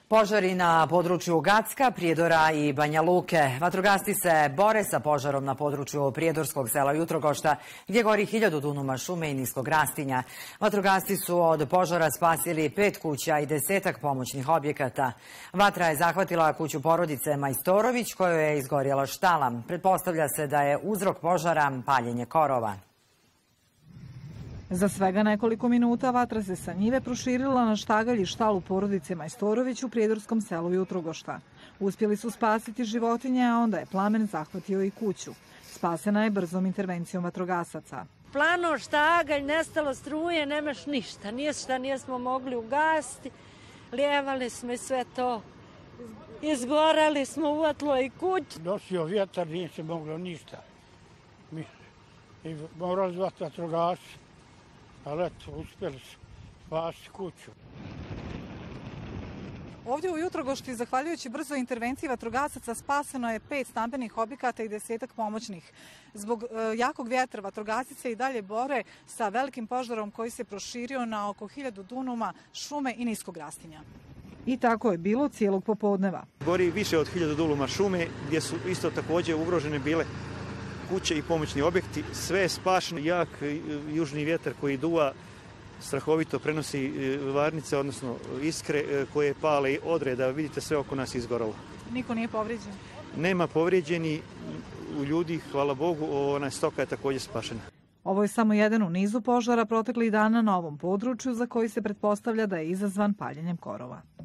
Požari na području Gacka, Prijedora i Banja Luke. Vatrogasci se bore sa požarom na području prijedorskog sela Jutrogošta, gdje gori 1000 dunuma šume i niskog rastinja. Vatrogasci su od požara spasili 5 kuća i 10-ak pomoćnih objekata. Vatra je zahvatila kuću porodice Majstorović, kojoj je izgorjela štala. Pretpostavlja se da je uzrok požara paljenje korova. Za svega nekoliko minuta vatra se sa njive proširila na štagalj i štalu porodice Majstorović u prijedorskom selu Jutrogošta. Uspjeli su spasiti životinje, a onda je plamen zahvatio i kuću. Spasena je brzom intervencijom vatrogasaca. Plano štagalj, nestalo struje, nemaš ništa. Nismo mogli ugasiti, lijevali smo i sve to. Izgorali smo uvatlo i kuću. Nosio vjetar, nije se moglo ništa. I morali zvati vatrogasce. Ali eto, uspjeli su spasiti kuću. Ovdje u Jutrogošti, zahvaljujući brzoj intervenciji vatrogasaca, spaseno je 5 stambenih objekata i 10-ak pomoćnih. Zbog jakog vjetra vatrogasci se i dalje bore sa velikim požarom koji se proširio na oko 1000 dunuma šume i niskog rastinja. I tako je bilo cijelog popodneva. Gori više od 1000 dunuma šume, gdje su isto također ugrožene bile kuće i pomoćni objekti. Sve je spašeno. Jak južni vjetar koji duva strahovito prenosi varnice, odnosno iskre koje pale i odreda. Vidite, sve oko nas izgoralo. Niko nije povrijeđen? Nema povrijeđeni u ljudi, hvala Bogu, stoka je također spašena. Ovo je samo jedan u nizu požara proteklih dana na ovom području za koji se pretpostavlja da je izazvan paljenjem korova.